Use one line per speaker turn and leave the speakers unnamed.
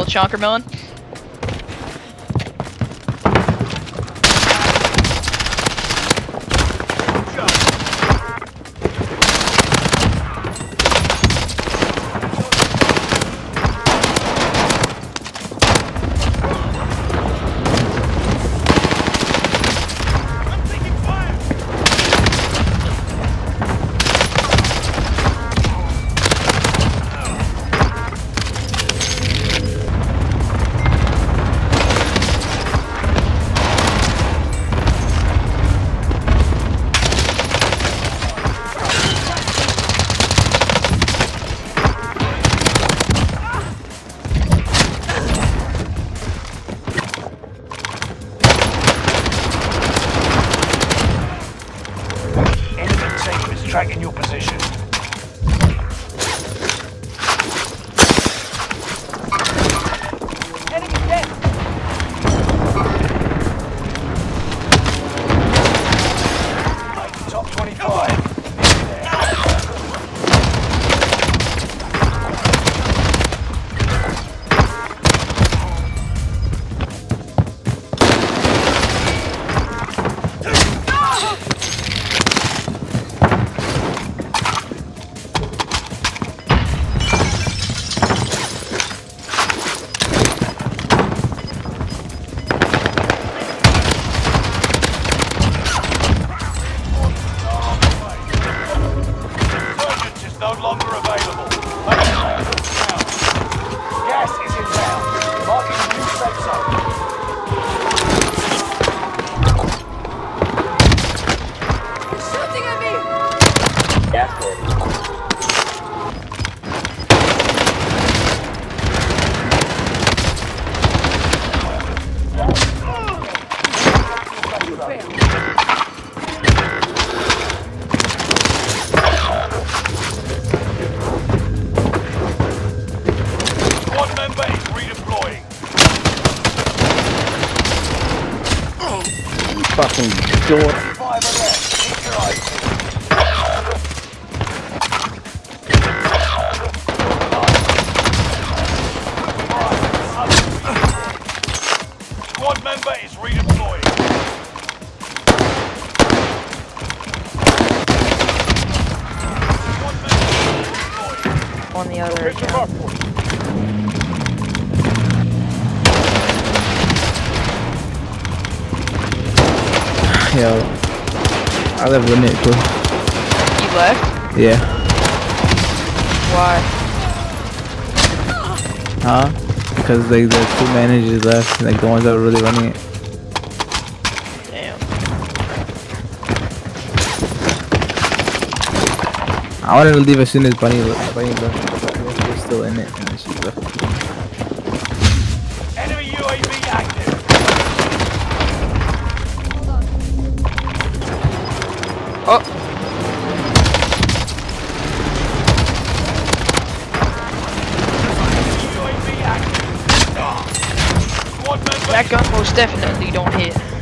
chonker melon.
Tracking your position. Enemy dead. Make the top 25.
Fucking door.
Squad member is redeploying.
On the other account.
Yo, I live with it too.
You left?
Yeah.
Why?
Huh? Because like the two managers left, like the ones that were really running it.
Damn.
I wanted to leave as soon as Bunny left, but we're still in it, and then she left.
Enemy UAV active.
Oh! That gun most definitely don't hit.